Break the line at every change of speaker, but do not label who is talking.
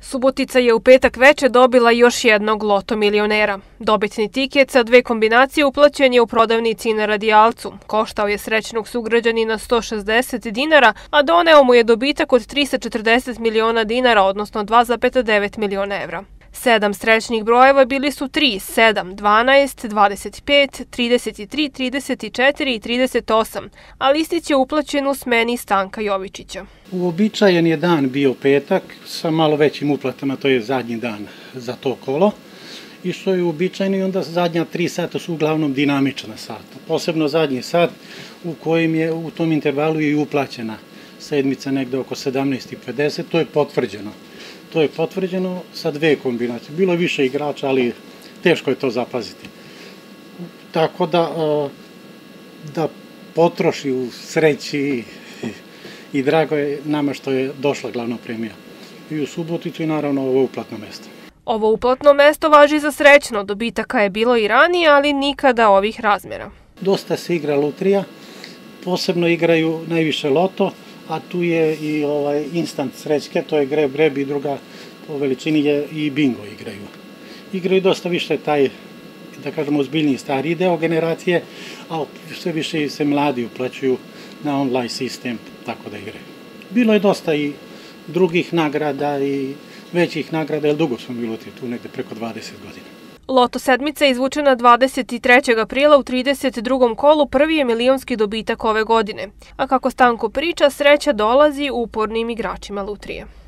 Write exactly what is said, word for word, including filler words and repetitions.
Subotica je u petak veče dobila još jednog loto milionera. Dobitni tiket sa dve kombinacije uplaćen je u prodavnici na Radijalcu. Koštao je srećnog sugrađanina sto šezdeset dinara, a doneo mu je dobitak od trista četrdeset miliona dinara, odnosno dva zarez devet miliona evra. Sedam srećnih brojeva bili su tri, sedam, dvanaest, dvadeset pet, trideset tri, trideset četiri i trideset osam, a listić je uplaćen u smeni Stanka Jovičića.
Uobičajen je dan bio petak sa malo većim uplatama, to je zadnji dan za to kolo. I što je uobičajeno i onda zadnja tri sata su uglavnom dinamična sata. Posebno zadnji sat u kojem je u tom intervalu i uplaćena sedmica negde oko sedamnaest i pedeset, to je potvrđeno. To je potvrđeno sa dve kombinacije. Bilo je više igrača, ali teško je to zapaziti. Tako da, da potroši u sreći i drago je nama što je došla glavna premija. I u Suboticu i naravno ovo uplatno mesto.
Ovo uplatno mesto važi za srećno. Dobitaka je bilo i ranije, ali nikada ovih razmjera.
Dosta se igra lutrija, posebno igraju najviše loto, a tu je i ovaj instant srećke, to je greb, greb i druga po veličini je i bingo igraju. Igraju dosta više taj, da kažemo, ozbiljniji stariji deo generacije, a sve više se mladi uplaćuju na online sistem, tako da igraju. Bilo je dosta i drugih nagrada i većih nagrada, jer dugo smo bili tu, negde preko dvadeset godina.
Loto sedmica je izvučena dvadeset trećeg aprila u trideset drugom kolu, prvi je milionski dobitak ove godine. A kako Stanko priča, sreća dolazi upornim igračima lutrije.